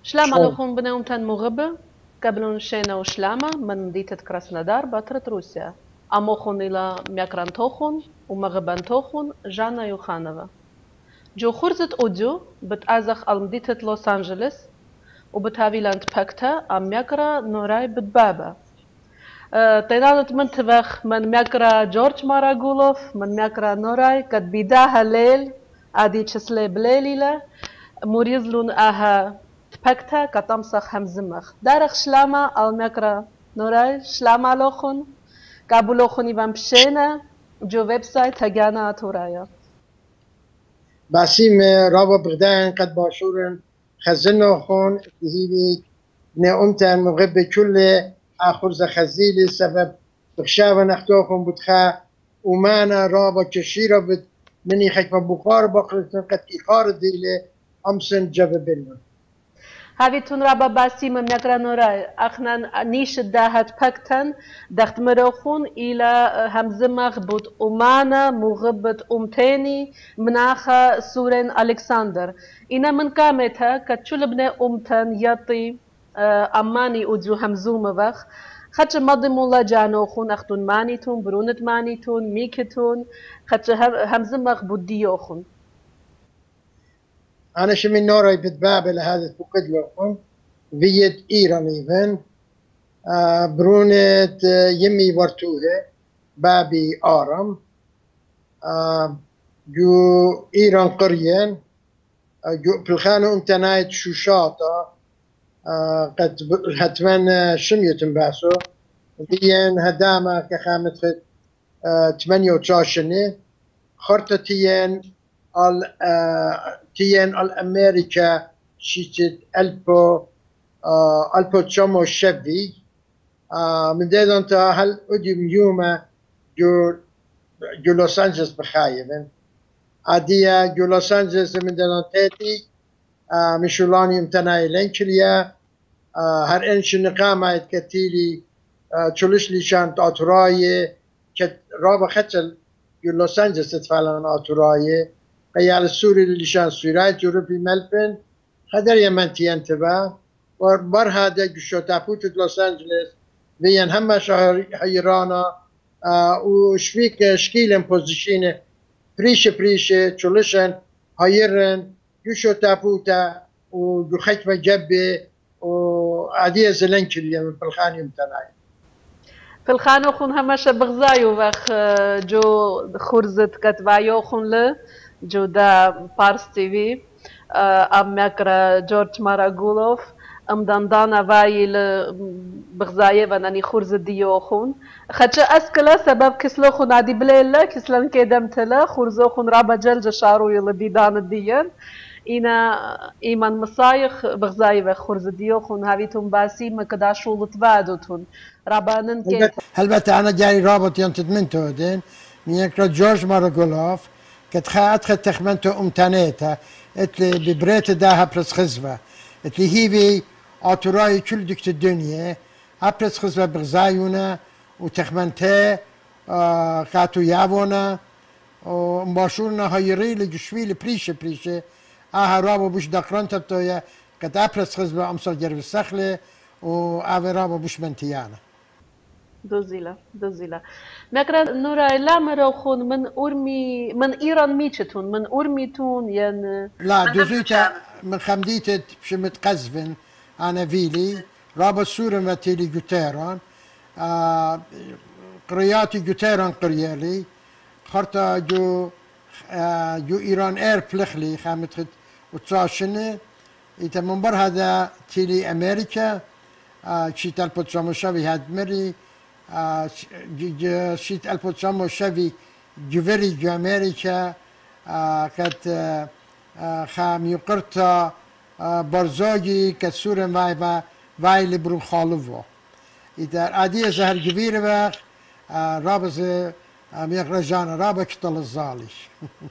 شلama لخون بناهم تن مغبة قبلون شينا وشلama من ديتة كراسنودار بطرة روسيا أموخون إلى ميكران توخون ومغبان توخون جانا يوخانوفا جو خرزت أوديو بتأزخ المدينة لوس أنجلس وبتهافيلاند باكتا أم ميكرا نوراي بتبابا تينانت من تبخ من ميكرا جورج ماراغولوف من ميكرا نوراي قد بيداها ليل عادي تشسلي بليليلا موريزلون أها تبكتا كتمسخ همزمخ دارخ شلاما الميكرا نوراي شلاما لوخون كابو لوخون يبان بشينا جو ويب سايت Hagyana-Atouraya باسیم رابا بغدان قد باشورن خزنو خون هيدي نأمتن مغب كل آخر خزيلي سبب بخشاوة نختوخون بتخا ومانا رابا كشيرا بت مني خكمة بخار بقرتن قد إخار ديلي أمسن جب بلن هاویتون رابا باسیم ميكرا نوراي أخنا نيش داهت باكتن دخت مروخون إلى همزمخ بود أمانا مغبت أمتيني مناخا سورين ألكسندر إنا من كامتها كتشول بنا أمتن يطي أماني أوديو همزوم وخ خدش مضي مولا جانوخون أختون مانيتون برونت مانيتون ميكتون خدش همزمخ بوديوخون أنا شمين نوراي بتبابل هذا فقد لكم فيت إيراني فن برونت يمي ورتوه بابي آرام جو إيران قريان جو بالخانة امتنايت شوشاطة قد هتمنى شميتن باسو بيان هدامة كخامت 18 خرطة تيان الأمريكا شيت ألبو تشامو شبي من ديدون تا هل أديم يوما جو لوس أنجلس بخايبن عادية جو لوس أنجلس من ديدون تاتي مشولاني امتناعي لنكليا هر انش نقامة كتيلي تشولش ليشان أطراية رابا ختل جو لوس أنجلس تفعلن أطراية قيال السوري ليشان سوراي جوروبي ملبن خدر يمنتي انتباه وبر هذا جو تابوت لوس أنجلس بيان هم شهر حيرانا وشفيك شكيلن بوزيشين بريشة تشولشن هايرن جو تابوتا وجو ختمة جبه وعادية زلنكلية من بالخاني متناي بالخانو خون همش بغزايو وخ جو خرزت كتبايو خون له جو دا بارس تيفي ام مكرا جورج ماراغولوف ام دانا وايل بغزاية وناني خرزت ديو خون خدش اسكلا سبب كسلو خون عادي بليلة كسلن كدم تلا خرزو خون رابا جلج شارو يلا ديدان الديان إنا إيمان مصايخ بغزاي وخرز ديوخون هاويتون باسي مكدا شولت وادوتون رابانن كيت البته أنا جاي رابط ينتد من تودين من يكرا جورج ماراغولوف كتخا أدخل تخمنتو أمتانيتا اتلي ببريت داها برس خزوة اتلي هيوي آتوراي كل دكت الدنيا أبرس خزوة بغزايونا وتخمنته قاتو يابونا ومباشورنا هايري لجشويل بريشة رابو بوش دقران تبتويا قد أبرس خزبة أمسال جرب السخلة وآوي رابو بوش منتيانا دوزيلا مكرا نورا لا مروخون من إيران ميتشتون من أورميتون ين لا دوزيتا من خمديتت بش متقزفن أنا فيلي رابو سورن وتيلي جوتيران قرياتي جوتيران قريالي خرطة جو إيران إير بلخلي خامت وتصاشنة إذا منبر هذا تيلي أمريكا شيت البوتشامو شافي هاد مري شيت البوتشامو شافي جوفري جو أمريكا كت خام يقرطا برزاجي كسورن واي لبرون خالوفو إذا عادية زهر جويرة بخ رابز ميقرجانا رابا كتل الزالش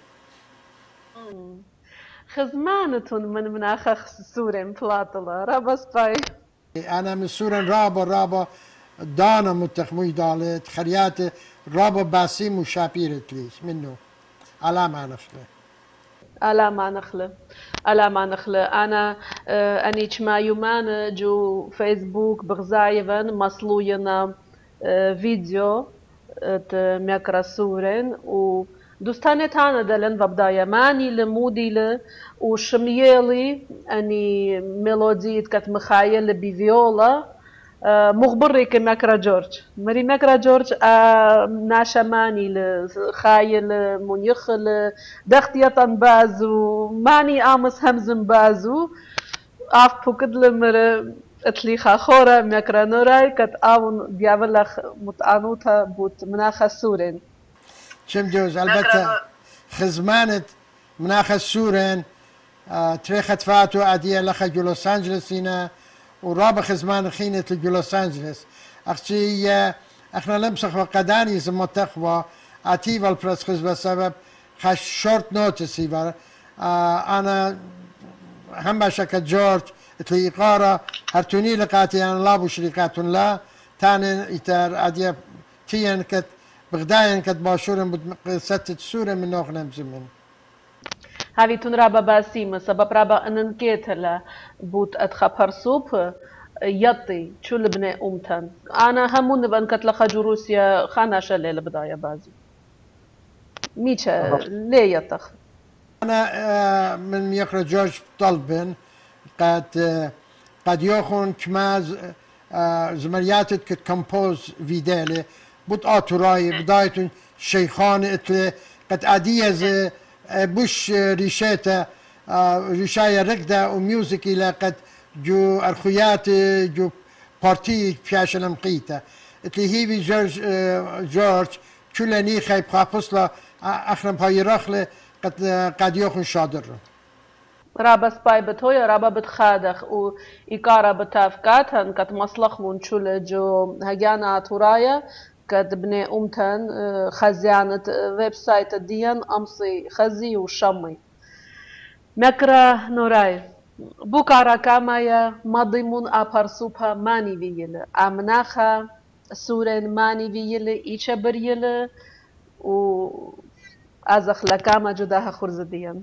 خزمانتون من مناخ سورن بلاطلة رابا سباي أنا من سورن رابا دانا متخمي دالت خريات رابا باسيم وشابيرت ليش منه على ما نفسه على ما نخلة أنا أني ما يومان جو فيسبوك بغزايفن مصلوينا فيديو ميكرا سورن و دوستاني تانا دلن ببداية ماني لمودي وشميالي أني ميلودية كت مخايل بفيولا مخبري كمكرا جورج مري مكرا جورج ناشماني لخايل منيخل دختية بازو ماني آمس همزم بازو آف بوكد لمر اتليخا خورا مكرا نوراي كت آون ديابلخ متعنوتا بوت مناخ سورين چم جوز البته خزمانت مناخ سورن تريخت فاتو عدية لخا جو لوس أنجلسينا ورابع خزمان خينة لجو لوس أنجلس أختي احنا لمسخ وقداني زمتخوا عتيب البرس خزبة سبب خش شورت نوتسي بار أنا هم شك جورج اتلي قارة هرتوني لقاتي أنا لابو شركاتون لا تاني إتر عدية تيان كت بغداين كت باشورن ستة سورة من نوخنا زمن هاوی تون رابا باسيم سبب رابا اننكيت لا بوت اتخبر سوب يطي شو لبنى أمتن أنا همون بان كتلخ جروسيا خاناشا ليلة بداية بازي ميشا ليه يطخ أنا من يقرأ جورج طلبن قد يخون كما زمرياتت كتكمبوز فيدالي بوت آتوراي بداية شيخان اتلي قد أديز بوش ريشاتا ريشايا ركدة وميوزيكي لقد جو أرخيات جو بارتي فياش المقيتة اتلي هيفي جورج كلاني خايب خابصلا أخرم هاي رخلة قد يخون شادر رابا سباي بتويا رابا بتخادخ و إيكارا بتافكاتن كت مصلخ منشول جو هاجانا-Atouraya كد بني أمتن خزيانة ويب سايت ديان أمصي خزي وشمي مكرا نوراي بوكارا كامايا مضيمون أبارسوبا ماني فيلا أمناخا سورن ماني فيلا إيشا بريلا و أزخ لكاما جداها خرز ديان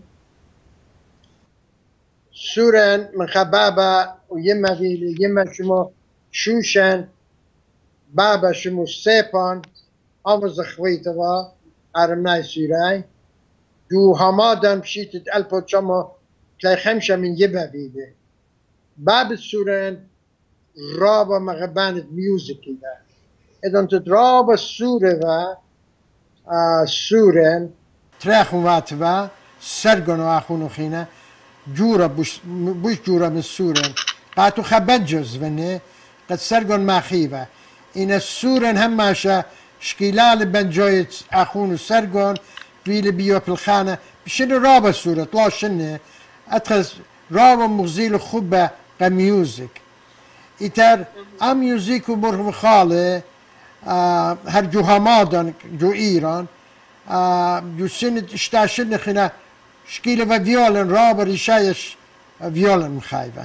سورن من خبابا ويما فيلي يما شمو شوشن بابا شمو سيبان أمز خويتوا أرمناي سوراي جو همادن بشيتت ألبو شمو تلاي خمسة من يبا فيلي باب السورن رابا مغبانت ميوزيكي دا إذن تدرابا السورة و سورن تراخو واتوا سرگونو أخونو خينا جورا بوش جورا من السورن قاتو خبنجز فني قد سرگون ماخيفة إن السورن هماشا شكيلال بنجويت أخونو سرگون فيلي بيو بالخانة بشنو رابا السورة طلع شنه أتخذ رابا مغزيل خوبة كميوزك إتر أميوزيكو مرهم خالي هر جو همادن جو إيران جو سنة اشتاشن خنا شكيلة وفيولن رابا ريشايش فيولن مخايفة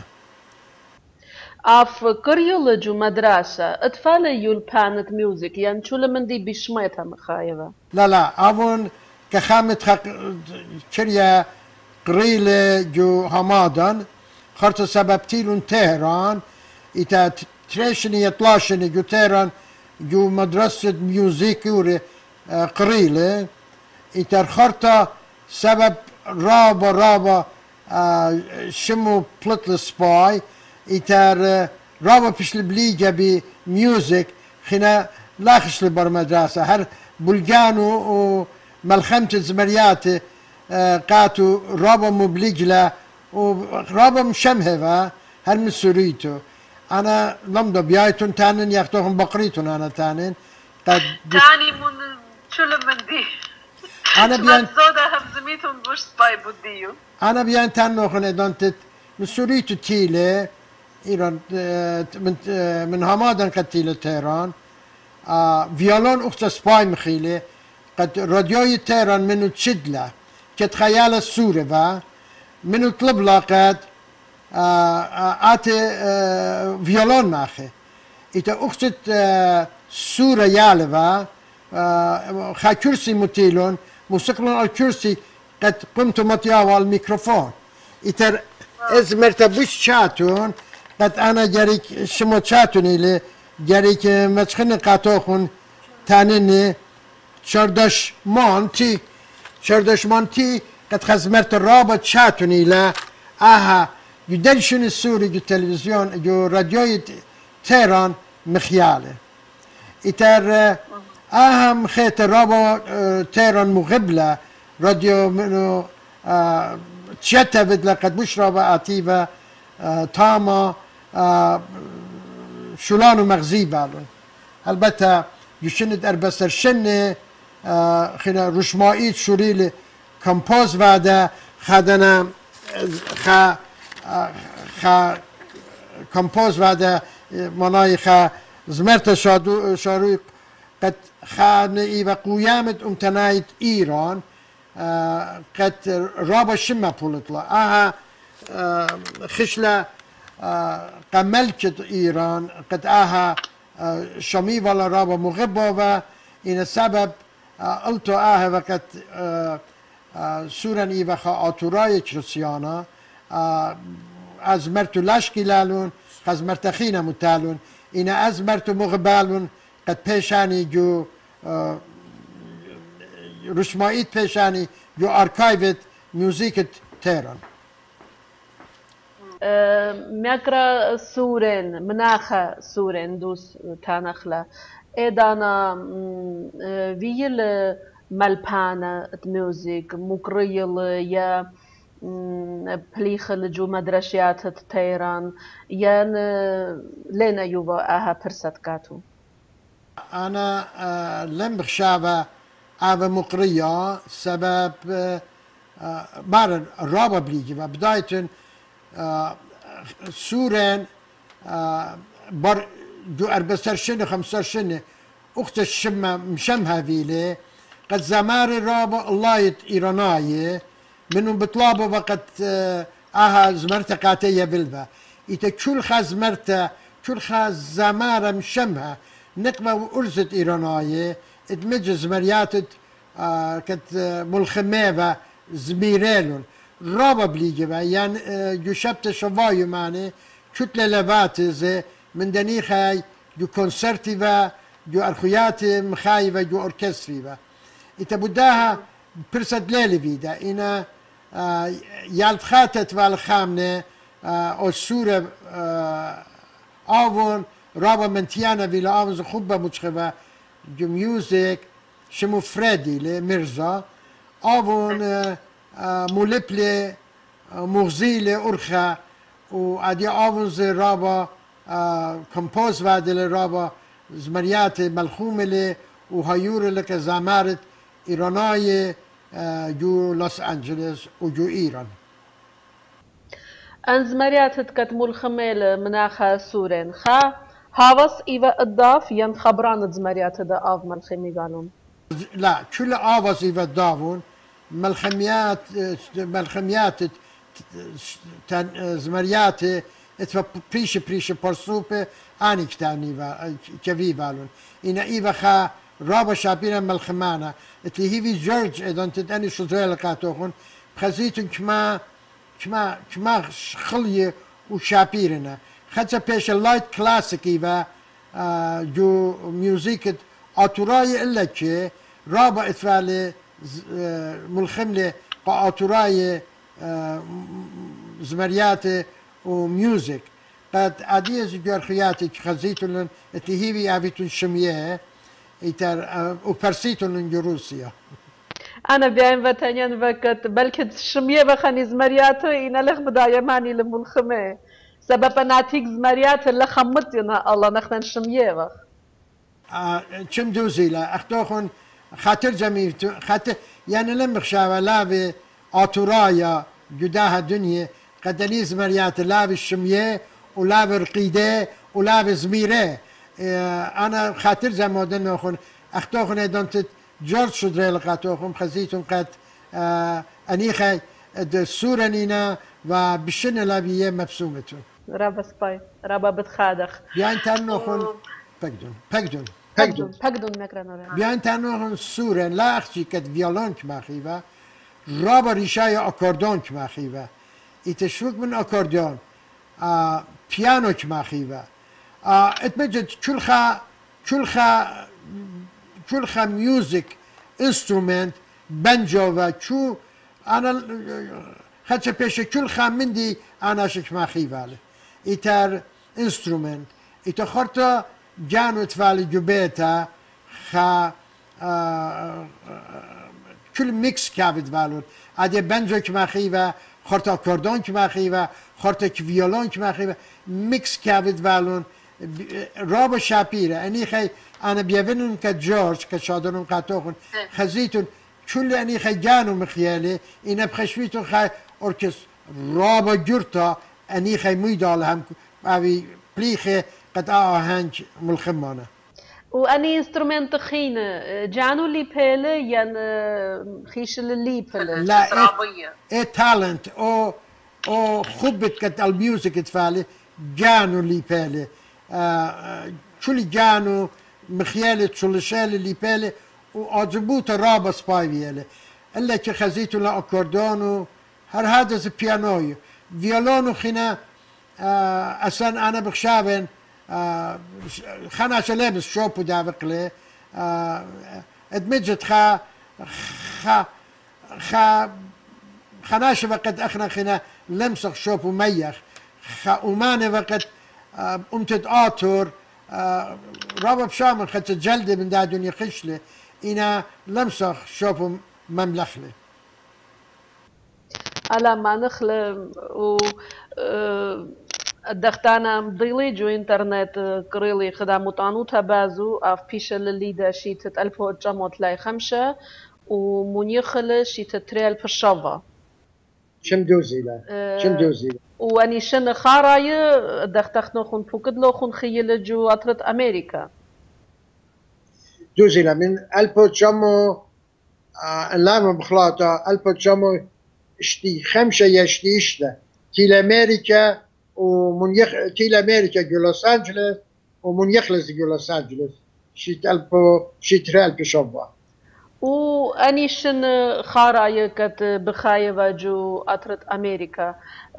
أف كريول جو مدرسة أطفال يول بانت ميوزك يعني شو لمن دي بشميتها مخايفة لا أفون كخامت كريا قريلة جو همادن خرط سببتيلون تهران إتا تريشني يطلاشني جو تهران جو مدرسة ميوزيك قريلة إتا خرطة سبب رابا شمو بلطل سباي إتا رابا بشل بليجة بميوزك خنا لاخش لبر مدرسة هر بلجانو وملخمة زمريات قاتو رابا مبلجلة ورابا مشمهفة هر من سوريتو أنا لمدو بيايتون تانن يختوهم بقريتون أنا تانن تاني من شو لمن دي أنا بيان زودا همزميتهم بوش سباي بوديو أنا بيان تانو خنا دونت من سوريتو تيلة إيران من همادن قد تيلة تهران فيولون أخت سباي مخيلة قد راديوي تهران منو تشدله كتخيال السورة با منو طلب لاقد آتي فيولون ماخي إتا أخت سورة يالبا خا كرسي متيلون موسيقلون الكرسي قد قمت مطياوى الميكروفون إتر إز مرتبوش شاتون قد أنا جاريك شمو شاتوني لي جاريك متخن قاتوخون تانيني شردش مانتي قد خزمرت الرابط شاتوني لا آها يدلشون السوري جو تلفزيون جو راديو تهران مخياله إتر أهم خيط الرابط تهران مغبلة راديو منو تشتفت لقد مش رابط آتيفا تاما شولان ومغزي بالون البته يشند أربستر شنه خنا رشمائيت شوريل كمبوز وعده خدنا خا كمپوز وعده منای خا زمرت شاروی قد خانه و قیامت امتنایت ایران قد رابا شما پولتلا آها خشله قملكت إيران قد آها شمي ولا رابا مغبة و إن السبب قلتو آها وقت سورن إيوخا آتوراي كريسيانا از مرتو لشكي لالون از مرتخينة متالون إن از مرتو مغبالون قد پیشاني جو رشمائيت پیشاني جو أركايفت ميوزيكت تيران ميكرا سورن مناخا سورن دوس تانخلا إدانا ويل ملبانا ميوزيك مقريل يا بليخل جو مدرسيات تيران ين لنا يوبا آها برسات كاتو أنا لم بخشابة أبا مقرية سبب بار الرابع بليجي بداية سورن بار جو 14 سنة 15 سنة أخت الشمة مشمها فيلي قد زمار الرابع الله إيراناية منهم بطلابه وقت آها زمرتا قاتية بلبا إتا كل خزمرتا كل خزمارة مشمها نقمة وأرزت إيراناية اتمج زمرياتت كت ملخميفة زميريلون رابا بليجبا يعني جو شبت شوايو ماني كتلة لفاتز من دنيخاي جو كونسرتيفا جو أرخياتي مخايفة جو أوركستريفا إتا بداها برسد ليلي فيدا إنا يالتخاتت والخامنة أو سورة آفون رابا منتيانا فيلا آفون زخوبة مجخبة جو ميوزيك شمو فريدي لمرزا آفون مولبلي مغزيلي أرخا وعدي آفون زي رابا كمبوز وعدي رابا زمريات ملخومة وهيور لك زمارت إيراناي جو لوس أنجلس وجو إيران أنزمريات تكتمول خميل مناخا سورين خا هاوس إيوا الضاف ين خبران زمريات دا آف ملخمي بالون لا كل آواز إيوا الضافون ملخميات زمريات اتفا بريش برسوبة آني كتاني بالون إنا إيوا خا رابا شابينا ملخمانا اتلي هيفي جورج اذن تتاني شزرية لقاتوخون بخزيتون كما خلية وشابيرنا خدسا بيش اللايت كلاسيك ايفا جو ميوزيكت آتوراي إلا كي رابا اتفالي ملخملي قا آتوراي زمرياتي وميوزيك قد عديز جارخياتي خزيتون اتلي هيفي آفيتون شميه إتر وبرسيتون روسيا. أنا بيان وطنيان وقت بلكي شمية وخاني زمرياتو إنا لخ بداية ماني لملخمة سبب ناتيك زمريات لخمتنا الله نخنن شمية وخ چم دوزي لا أختوخن خاطر جميل خاطر يعني لم بخشاوة لابي آتورايا جداها دنيا قدني زمريات لابي الشمية ولابي رقيدة ولابي زميرة أنا خاطر زمودن أخون أختوخن إدانت جورج شدري لقاتوخن خزيتون قد أنيخي سورنينا وبشن لابيه مبسومتون رابا سباي رابا بتخادخ بيان تانوخن بقدون مكرانورا بيان تانوخن سورن لا أختي كد فيولون كماخيفا رابا ریشای آکاردون کما خیوه ایتشوک من آکاردون پیانو کما خیوه اتمجد چلخا میوزیک انسترومنت بنجو و چو انا خدش پیش چلخا مندی انا شک ما خیوه ایتر انسترومنت ایتا خورتا جانو تفالي جوبيتا خا كل ميكس كافد بالون عادي بنجو كما خيفا خورتا كوردون كما خيفا خورتا فيولون كما خيفا ميكس كافد بالون رابا شابيرا اني خي انا بيفنن كجورج كشادرون قاتوخن خزيتون كل اني خي جانو مخيالي انا بخشويتون خي اوركس رابا جرتا اني خي ميدال هم اوي بليخي قد آهنج ملخمانه وأني إنسترومنت خين جانو لي بيل ين خيش اللي بيل لا إيه تالنت أو خبت كت الميوزك تفعلي جانو لي بيل شولي جانو مخيالي شولشالي لي بيل وعجبوت رابا سبايفيالي إلا كي خزيتو لا أكوردونو هر هذا زي بيانوي فيولونو خينا أصلا أنا بخشابن خنا لابس شوبو دافقلي ادمجت خناش وقت اخنا خنا لمسخ شوبو ميخ وماني وقت امتد آتور رابا بشامن خدت جلدي من دا دنيا خشلي انا لمسخ شوبو مملخلي على ما نخل و الدختانا مضيلي جو انترنت قريلي خدامو طانوتها بازو اف بيش الليدا شيت 1905 ومنيخل شيت تريال بشافا شمدوزي لا واني شن خاراي دختخنو خون فوكدلو خون خيل جو اطرت امريكا دوزي لا من البو تشامو اللام بخلاطة البو تشامو اشتي خمسة يشتي اشتا تيل امريكا تيل امريكا جو لوس انجلوس ومنيخلص جو لوس انجلوس شيت ريال بشوفا واني شن خاراي كت بخايفة جو اطرت امريكا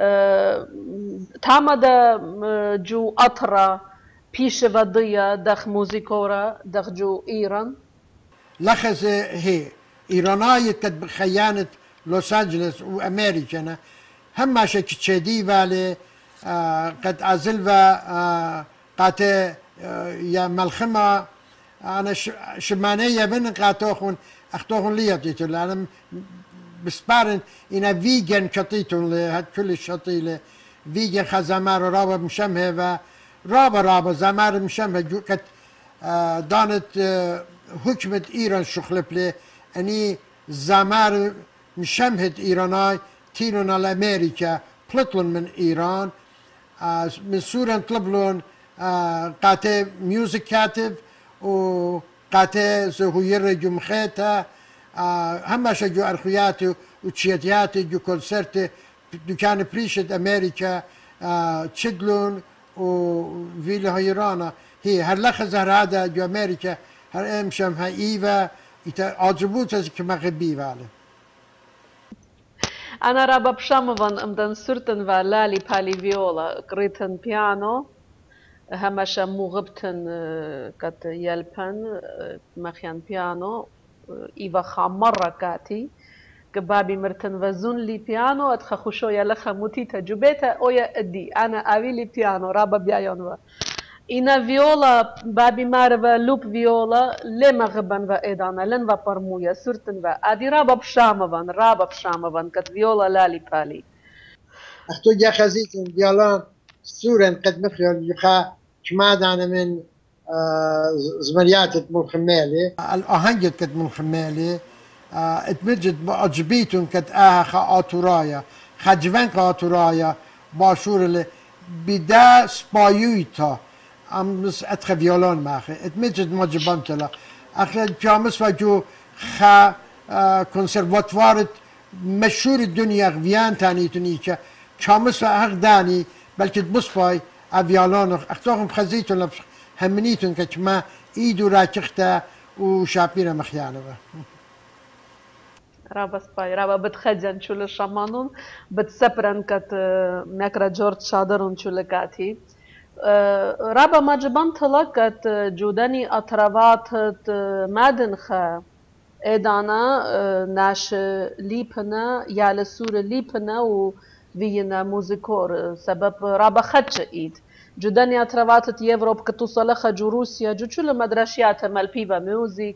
تامدا جو اطرا بيش فضية دخ موزيكورا دخ جو ايران لخز هي ايراناية كت بخيانة لوس انجلوس وامريكا هم شك تشدي بالي قد أزلفا قاتي يا ملخمة أنا شمانية بين قاتوخون أختوخون لي يبتيتو لأنا بسبارن إنا فيجن شطيتون لهاد كل الشطيلة فيجن خزامار رابا مشمهة رابا زمار مشمهة قد دانت حكمة إيران شخلب لي أني زمار مشمهة إيراناي تيرون على أمريكا بلطلن من إيران من سورن طلبلون قاتي ميوزك كاتب وقاتي زهوير جو مخيتا همش جو أرخياتي وتشيتياتي جو كونسرتي دكان بريشة أمريكا تشدلون وفيلا هيرانا هي هر لخز هذا جو أمريكا هر امشم ها إيفا عجبوت از كما غبي والي أنا رابا بشامفان أمدن سرتن والالي بالي فيولا قريتن بيانو همشا مغبتن كت يلبن مخيان بيانو إيفا خامرة كاتي كبابي مرتن وزون لي بيانو أتخخشو يلخا موتي تجوبيتا أويا أدي أنا أوي لي بيانو رابا بيانو إنا فيولا بابي مارفا لوب فيولا لما غبن وإدانا لن وبرمويا سرتن وآدي رابا بشامفان كت فيولا لالي بالي أختو جا خزيتن ديالان سورن قد مخيال يخا كما دانا من زمريات ملخمالي الأهنجت كت ملخمالي اتمجد بأجبيتون كت آتورايا خجوان باشور اللي بدا سبايويتا امس اتخ فيولون ماخي اتمجد مجبنتلا اخي جامس وجو خا كونسرفاتوار مشهور الدنيا غفيان تاني تنيكا جامس وأخداني بلكي بصفاي افيولون اختوهم خزيتون همنيتون كما ايدو راكختا وشابينا مخيانة رابا سباي رابا بتخجن شو لشمانون بتسبرن كت مكرا جورج شادرون شو لكاتي رابا ما جبنت لكت جودني أطروات مادنخا إدانا ناش ليبنا يا لسور ليبنا وفينا موزيكور سبب رابا خدش إيد جودني أطروات يوروب كتوصل خجو روسيا جو شو لمدرشيات مالبيبا ميوزيك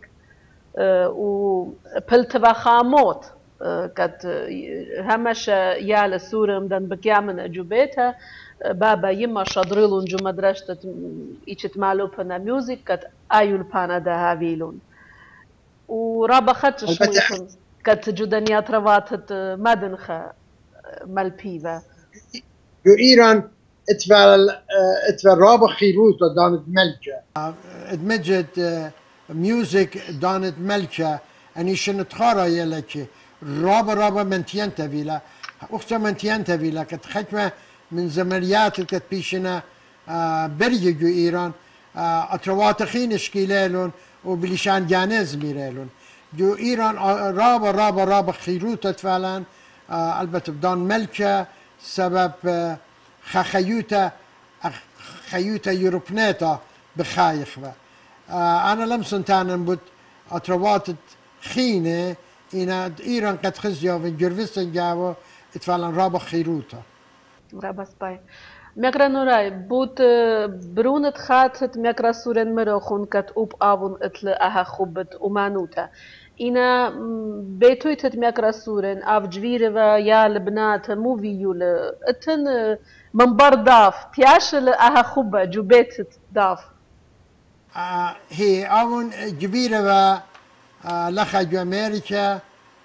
وبلتبا خاموت كت همش يا لسور مدن بكيامن جوبيتها بابا يما شادريلون جو مدرشت إيشت مالوبنا ميوزيك كت آيول بانا دا هافيلون ورابا خدش شميتون كت جودني أطروات مدنخة مالبيبا جو إيران اتفال رابا خيروت دانت ملكة ادمجت ميوزك دانت ملكة اني شنتخارا يلكي رابا منتينتا فيلا اختا منتينتا فيلا كت ختمة من زمريات كت بيشنا بريجو جو إيران أطروات خينش كيلالون وبلشان جانز ميرالون جو إيران رابا خيروتا فعلا البته بدان ملكة سبب خيوتا يوروبنيتا بخايخ أنا لم سنتان بود أطروات خينة إن إيران قد خزيا في جرفستن جاوا اتفعلا رابا خيروتا رابا سباي مكرا نوراي بوت برونت خاتت مكرا سورن مروخون كت أوب آبون اتل أها خوبت ومانوتا إنا بيتويتت مكرا سورن أف جويروا يا لبنات موفيول اتن منبر داف تياشل أها خوبة جو بيتت داف هي آبون جويروا لخجو أمريكا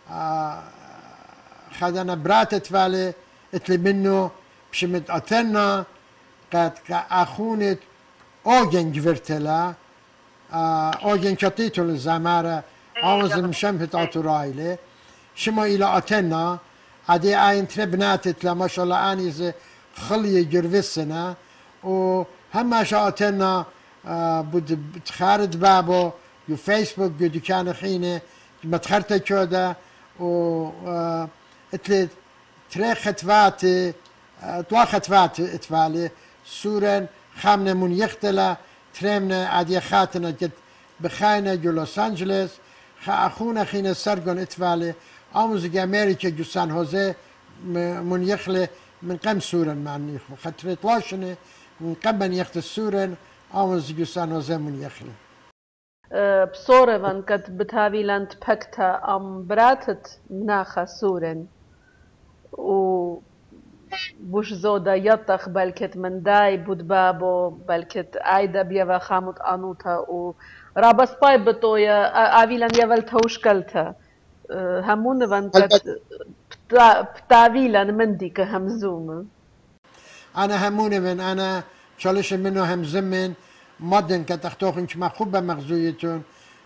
خدنا براتت فالي اتل منو بشمت أثنى قد كأخونت أوجن جبرتلا أوجن شطيتو الزمارة أوز مشمت أطرايلة شما إلى أثنى عدي عين تربناتت لما شاء الله آنيز خلي جرفسنا وهم شاء أثنى بود بتخارج بابو يو فيسبوك يو دكان خينة متخرت كودا و اتلت تريخت فاتي تواخت فات اتفالي سورن خامنة من يختلا ترمنا عدي خاتنا جد بخاينة جو لوس أنجلس أخونا خينا سرقون اتفالي آموزق أمريكا جو سان هوزي من يخلي من قم سورن معني خطرت لاشنه من قم من يخت السورن آموزق جو سان هوزي من يخلي بصورة من قد بتهاوي لاند بكتا براتت مناخا سورن و بوش زودا يطخ بلكت من داي بود بابو بلكت عايدة بيوا خامت آنوتا و رابس باي بطويا آويلان يول توشكلتا همون وانكت بتاويلان مندي كهمزوم أنا همون من أنا شالش منو همزمن مدن كتختوخن كما خوبة مغزويتون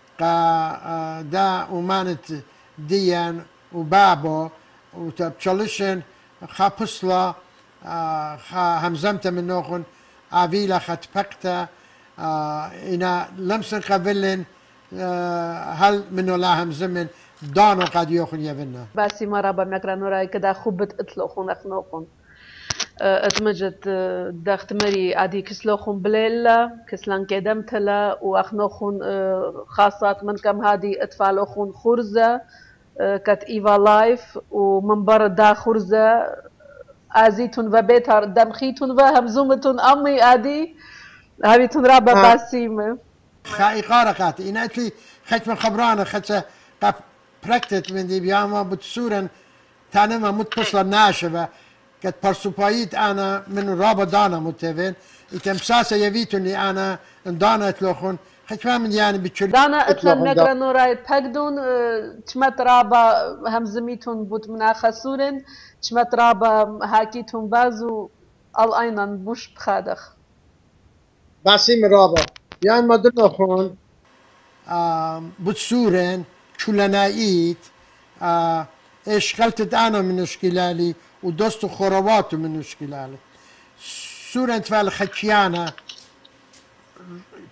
دا ومانت ديان وبابو وتبشالشن خابسلا همزمت من نوخن عويلة خطبقتا إنا لمسن قبلن هل منو لا همزمن دانو قد يوخن يبنا باسي مرابا مكرانو راي كدا خوبت اطلوخن اخنوخن اتمجت دخت مري عادي كسلوخن بليلا كسلان كدمتلا واخنوخن خاصات من كم هادي اتفالوخن خرزة كت إيفا لايف ومنبر دا خرزة آزيتون وبيتر دمخيتون وهمزومتون أمي آدي هابيتون رابا باسيمة خاي قارقات إن أتلي خت من خبرانة خت قاب بركتت من دي بياما بتسورن تانما متصلة ناشفة كت برسوبايت أنا من رابا دانا متفين إتمساسة يفيتوني أنا دانا تلوخون خشمن يعني بتشل دانا اتلم مكرانو راي بقدون تشمت رابا همزميتون بوت مناخ سورن تشمت رابا هاكيتون بازو الأينن بوش بخادخ باسم رابا يعني ما دلنا خون بوت سورن شلنايت ايش غلطت انا من اشكلالي ودوست خروات من اشكلالي سورن تفعل خكيانا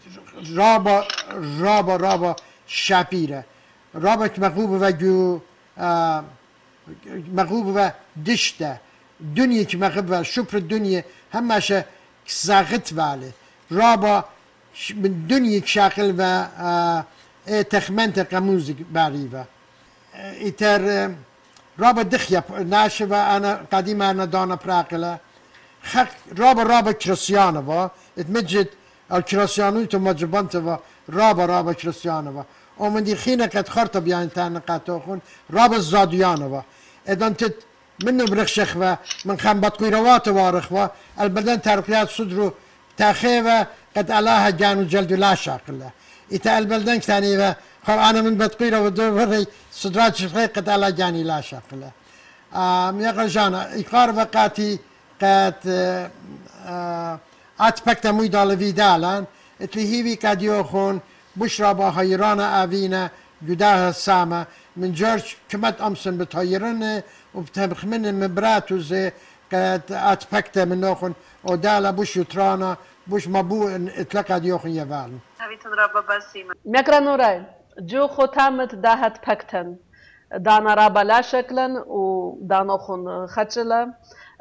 رابا شابيرة رابا مغوب وجو مغوب و دشته دنیا که مغوب و شپر دنیا همش ساغت واله رابا من دنیا شاقل و تخمنت قموزك بعريفة إتر رابا دخيا ناشفة أنا قديمة أنا دانا براقلة خق رابا كريستيانوة اتمجد الكريستيانويتو مجبنتوة رابا كريستيانوة ومن دي خينا قد خرطة بيان تانا قاتوخون رابا الزاديانوة إذن تت منو برخشخوة من خان بطقيروات وارخوة البدن ترقيات صدرو تاخيوة قد ألاها جانو جلدو لا شاقلة إتا البلدن كتاني خب أنا من بطقيرة ودور وري صدرات شخصي قد ألا جاني لا شاقلة ميقل جانا إقار وقاتي قد أتبكت مويدا لفيدالان اتلي هيوي قد يوخون بشرا با هيرانا أوينا جداها السامة من جورج كمت أمسن بتهيرن وبتبخمن مبراتو زي قد أتبكت من نوخون ودالا بش يترانا بش مبو اتلقى ديوخن يفعلن مكرانوراي جو ختامت داهت بكتن دانا رابا لا شكلا ودانوخن خدشلا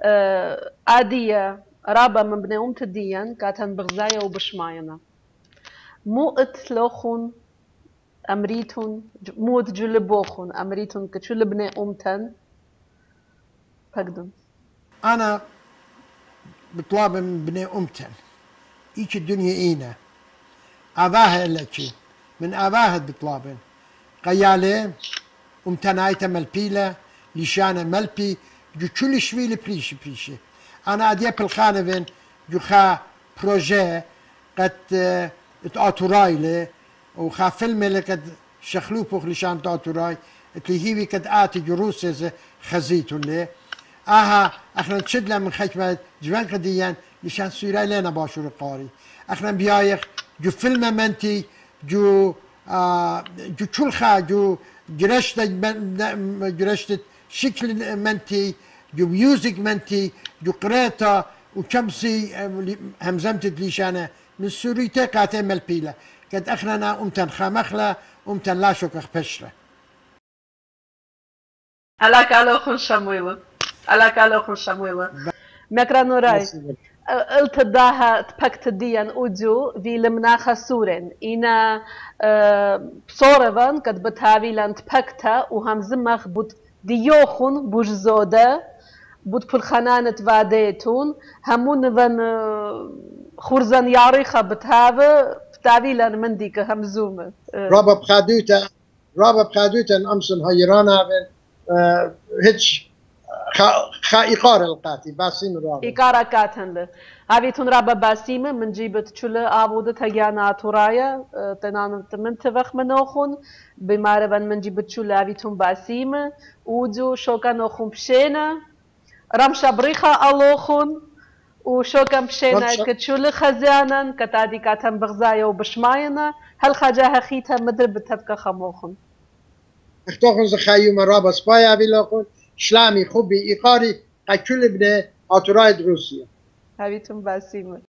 آدية رابا من بني أمت ديان كاتن بغزايا وبشماينا مو اتلوخن أمريتون موت جلبوخن أمريتون كتشل بني أمتن بقدم أنا بطلب من بني أمتن إيش الدنيا إينا أباها إلا شي من أباها بطلابن قيالة أمتنايتا ملبيلة لشانة ملبي جو كل شويلة بريشي أنا أديا بالخانة جو خا بروجي قد اتأتوراي لي وخا فيلم اللي قد شخلوبوخ لشان تأتوراي اللي هيوي قد آتي جروسيز خزيتو لي اخنا تشدلا من خشمة جوان قديان لشان سويراي لنا باشور القاري اخنا بيايخ جو فيلم منتي جو چلخا جو جرشت شكل منتي جو ميوزك منتي جو قريتا وشمسي همزمت ليشانه من سوريتا قاتل ملبيلة قد اخنا امتن خامخلة امتن لا شوكخ بشرة على كالوخن شمويلة مكرانوراي التداها تبكت ديان أوديو في لمناخ سورن إنا بصورفان قد بتهاوي لان تبكتا وهم زمخ بود ديوخون بوش زودة بود بالخنانة واديتون همون ذن خورزان ياريخة بتهاوي لان منديك همزومة رابا بخادوتا أمسن هيرانا هيتش إيقار القاتي باسيم رابا إيقارا كاتن هاويتون رابا باسيم من جيبت چله آبودت Hagyana-Atouraya تنان منتفخ منوخون بماربان من جيبت چله هاويتون باسيم ودو شوكا نوخون بشينا رمشا بريخا ألوخون وشوكا بشينا كتشله خزانا كتادي كاتن بغزايا وبشماينا هل خجاها خيتا مدرب تبكا خموخون اختوخن زخايوم رابا سبايا بيلاخون شلامي خوبي إيقاري قد كل ابن أطرايد روسيا هاويتون باسيم